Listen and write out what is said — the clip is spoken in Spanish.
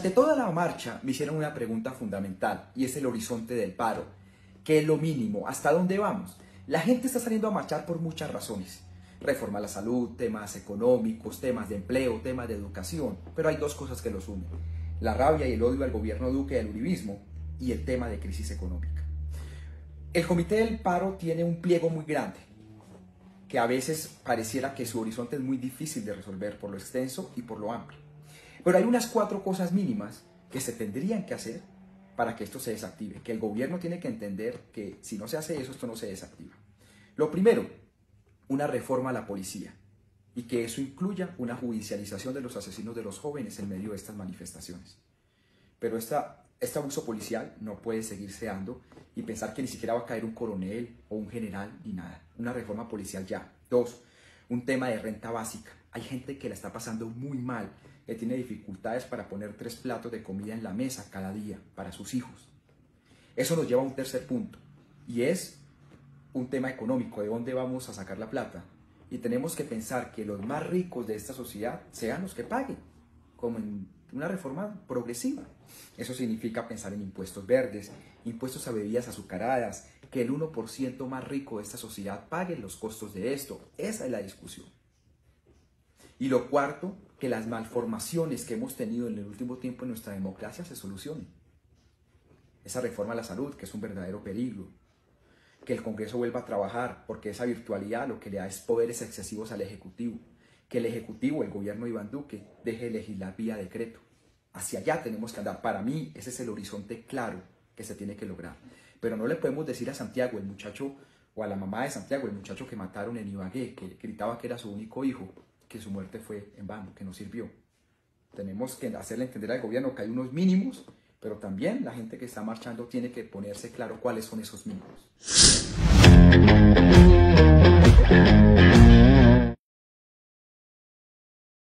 Durante toda la marcha me hicieron una pregunta fundamental y es el horizonte del paro. ¿Qué es lo mínimo? ¿Hasta dónde vamos? La gente está saliendo a marchar por muchas razones. Reforma a la salud, temas económicos, temas de empleo, temas de educación. Pero hay dos cosas que los unen. La rabia y el odio al gobierno Duque y al uribismo y el tema de crisis económica. El Comité del Paro tiene un pliego muy grande que a veces pareciera que su horizonte es muy difícil de resolver por lo extenso y por lo amplio. Pero hay unas 4 cosas mínimas que se tendrían que hacer para que esto se desactive, que el gobierno tiene que entender que si no se hace eso, esto no se desactiva. Lo primero, una reforma a la policía y que eso incluya una judicialización de los asesinos de los jóvenes en medio de estas manifestaciones. Pero este abuso policial no puede seguirse dando y pensar que ni siquiera va a caer un coronel o un general ni nada. Una reforma policial ya. 2, un tema de renta básica. Hay gente que la está pasando muy mal, que tiene dificultades para poner 3 platos de comida en la mesa cada día para sus hijos. Eso nos lleva a un tercer punto y es un tema económico, de dónde vamos a sacar la plata. Y tenemos que pensar que los más ricos de esta sociedad sean los que paguen, como en una reforma progresiva. Eso significa pensar en impuestos verdes, impuestos a bebidas azucaradas, que el 1% más rico de esta sociedad pague los costos de esto. Esa es la discusión. Y lo cuarto, que las malformaciones que hemos tenido en el último tiempo en nuestra democracia se solucionen. Esa reforma a la salud, que es un verdadero peligro. Que el Congreso vuelva a trabajar, porque esa virtualidad lo que le da es poderes excesivos al Ejecutivo. Que el Ejecutivo, el gobierno de Iván Duque, deje de legislar vía decreto. Hacia allá tenemos que andar. Para mí, ese es el horizonte claro que se tiene que lograr. Pero no le podemos decir a Santiago, el muchacho, o a la mamá de Santiago, el muchacho que mataron en Ibagué, que gritaba que era su único hijo, que su muerte fue en vano, que no sirvió. Tenemos que hacerle entender al gobierno que hay unos mínimos, pero también la gente que está marchando tiene que ponerse claro cuáles son esos mínimos.